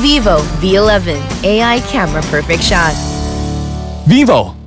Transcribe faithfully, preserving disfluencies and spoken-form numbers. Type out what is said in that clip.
Vivo V eleven A I Camera Perfect Shot. Vivo,